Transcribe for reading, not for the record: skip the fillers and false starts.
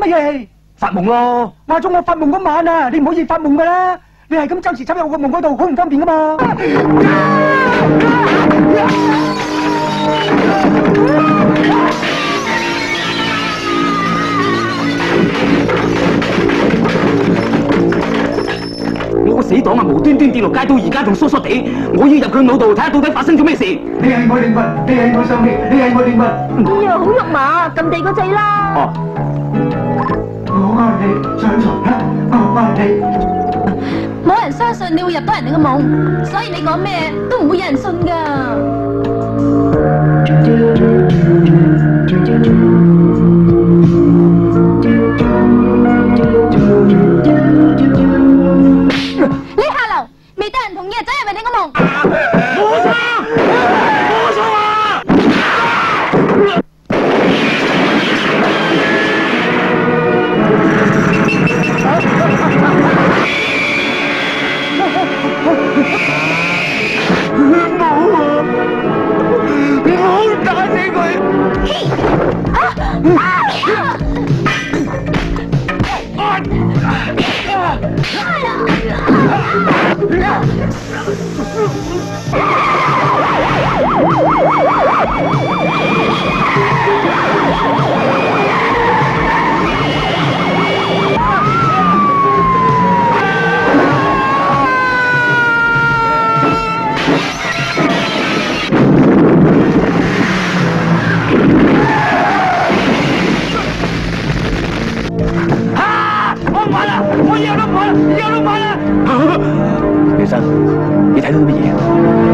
乜嘢？ 發夢咯！ 話中我發夢嗰晚啊，你唔可以發夢噶啦，你係咁周時走入我個夢嗰度，好唔方便噶嘛。 我個死黨啊，無端端跌落街，到而家仲疏疏地，我要入佢腦度睇下到底發生咗咩事。 你係我靈魂，你係我生命，你係我靈魂。 哎呀，好肉麻，撳地個掣啦！ 哦， 我愛你，上床啦，我愛你。 冇人相信你會入到人哋嘅夢，所以你講咩都唔會有人信噶。你下流，未得人同意就走入人哋嘅夢。 冇錯，冇錯啊！唔好打死佢！我以後都唔玩啦！以後都唔玩啦！李生，你睇到啲乜嘢？